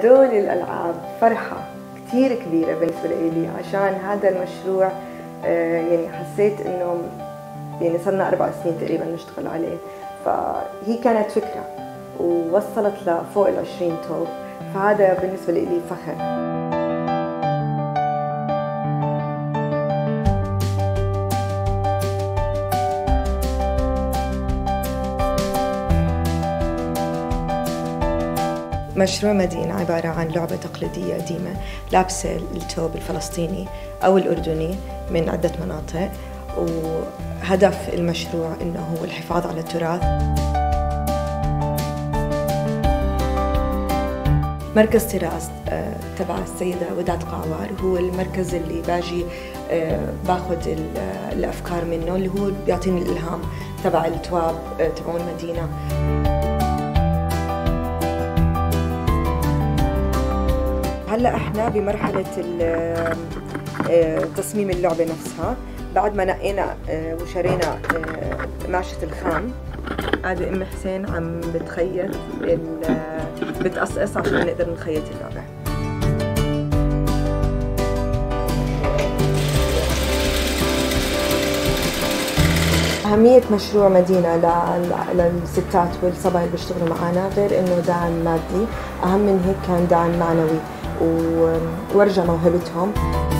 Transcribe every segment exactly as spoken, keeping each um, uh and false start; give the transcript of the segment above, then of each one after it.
هدول الألعاب فرحة كتير كبيرة بالنسبة لي، عشان هذا المشروع يعني حسيت إنه يعني صرنا أربع سنين تقريبا نشتغل عليه، فهي كانت فكرة ووصلت لفوق العشرين توب، فهذا بالنسبة لي فخر. مشروع مدينة عبارة عن لعبة تقليدية قديمة لابسة الثوب الفلسطيني أو الأردني من عدة مناطق، وهدف المشروع إنه هو الحفاظ على التراث. مركز طراز تبع السيدة وداد قعوار هو المركز اللي باجي باخذ الأفكار منه، اللي هو بيعطيني الإلهام تبع التواب تبعون المدينة. هلا احنا بمرحله تصميم اللعبه نفسها، بعد ما نقينا وشرينا قماشه الخام. هذه ام حسين عم بتخيط بتقصقص عشان نقدر نخيط اللعبه. أهمية مشروع مدينة للستات والصبايا اللي بيشتغلوا معنا غير إنه دعم مادي، أهم من هيك كان دعم معنوي وورجى موهبتهم.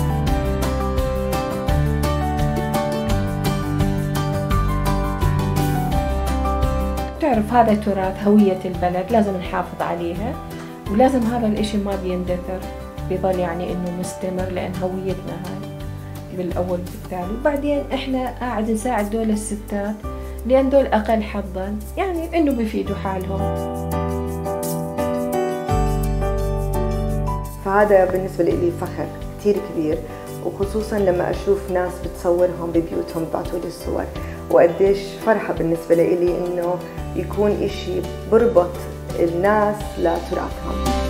تعرف هذا تراث هوية البلد، لازم نحافظ عليها، ولازم هذا الإشي ما بيندثر، بيضل يعني إنه مستمر، لأن هويتنا هاي بالأول بالتالي. وبعدين إحنا قاعد نساعد دول الستات لأن دول أقل حظاً، يعني إنه بيفيدوا حالهم. فهذا بالنسبة لي فخر كتير كبير، وخصوصاً لما أشوف ناس بتصورهم ببيوتهم ببعتوا لي الصور، وقديش فرحة بالنسبة لي إنه يكون إشي بربط الناس لتراثهم.